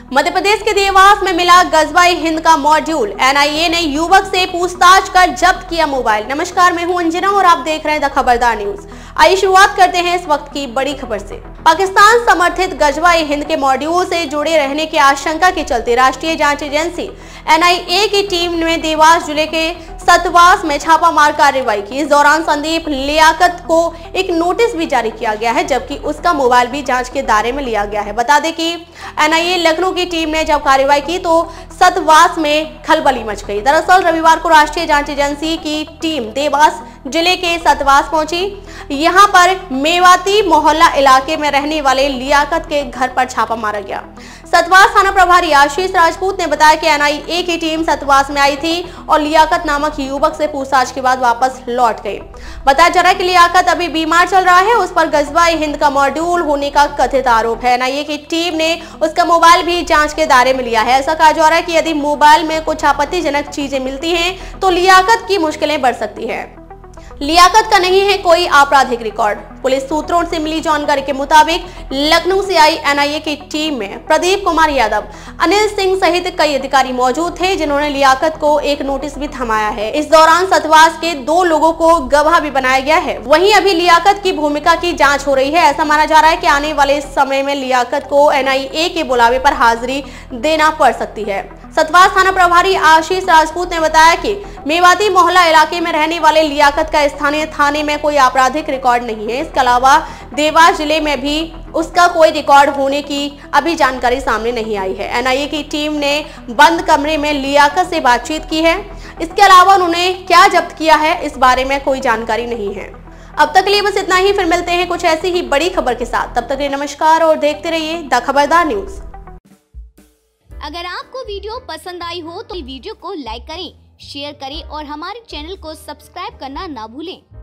मध्य प्रदेश के देवास में मिला गजवा-ए-हिंद का मॉड्यूल। एनआईए ने युवक से पूछताछ कर जब्त किया मोबाइल। नमस्कार, मैं हूं अंजना और आप देख रहे हैं द खबरदार न्यूज। आइए शुरुआत करते हैं इस वक्त की बड़ी खबर से। पाकिस्तान समर्थित गजवा-ए-हिंद के मॉड्यूल से जुड़े रहने की आशंका के चलते राष्ट्रीय जांच एजेंसी एनआईए की टीम ने देवास जिले के सतवास में छापामार कार्रवाई की। इस दौरान संदीप लियाकत को एक नोटिस भी जारी किया गया है, जबकि उसका मोबाइल भी जांच के दायरे में लिया गया है। बता दें कि एनआईए लखनऊ की टीम ने जब कार्रवाई की तो सतवास में खलबली मच गई। दरअसल रविवार को राष्ट्रीय जांच एजेंसी की टीम देवास जिले के सतवास पहुंची। यहां पर मेवाती मोहल्ला इलाके में रहने वाले लियाकत के घर पर छापा मारा गया। सतवास थाना प्रभारी आशीष राजपूत ने बताया कि एनआईए की टीम सतवास में आई थी और लियाकत नामक युवक से पूछताछ के बाद वापस लौट गए। बताया जा रहा है कि लियाकत अभी बीमार चल रहा है। उस पर गजवा-ए-हिंद का मॉड्यूल होने का कथित आरोप है। एनआईए की टीम ने उसका मोबाइल भी जांच के दायरे में लिया है। ऐसा कहा जा रहा है कि यदि मोबाइल में कुछ आपत्तिजनक चीजें मिलती हैं तो लियाकत की मुश्किलें बढ़ सकती है। लियाकत का नहीं है कोई आपराधिक रिकॉर्ड। पुलिस सूत्रों से मिली जानकारी के मुताबिक लखनऊ से आई एनआईए की टीम में प्रदीप कुमार यादव, अनिल सिंह सहित कई अधिकारी मौजूद थे, जिन्होंने लियाकत को एक नोटिस भी थमाया है। इस दौरान सतवास के 2 लोगों को गवाह भी बनाया गया है। वहीं अभी लियाकत की भूमिका की जांच हो रही है। ऐसा माना जा रहा है कि आने वाले समय में लियाकत को एनआईए के बुलावे पर हाजिरी देना पड़ सकती है। सतवास थाना प्रभारी आशीष राजपूत ने बताया कि मेवाती मोहल्ला इलाके में रहने वाले लियाकत का स्थानीय थाने में कोई आपराधिक रिकॉर्ड नहीं है। इसके अलावा देवास जिले में भी उसका कोई रिकॉर्ड होने की अभी जानकारी सामने नहीं आई है। एनआईए की टीम ने बंद कमरे में लियाकत से बातचीत की है। इसके अलावा उन्होंने क्या जब्त किया है इस बारे में कोई जानकारी नहीं है। अब तक के लिए बस इतना ही। फिर मिलते हैं कुछ ऐसी ही बड़ी खबर के साथ। तब तक के लिए नमस्कार और देखते रहिए द खबरदार न्यूज। अगर आपको वीडियो पसंद आई हो तो वीडियो को लाइक करें, शेयर करें और हमारे चैनल को सब्सक्राइब करना ना भूलें।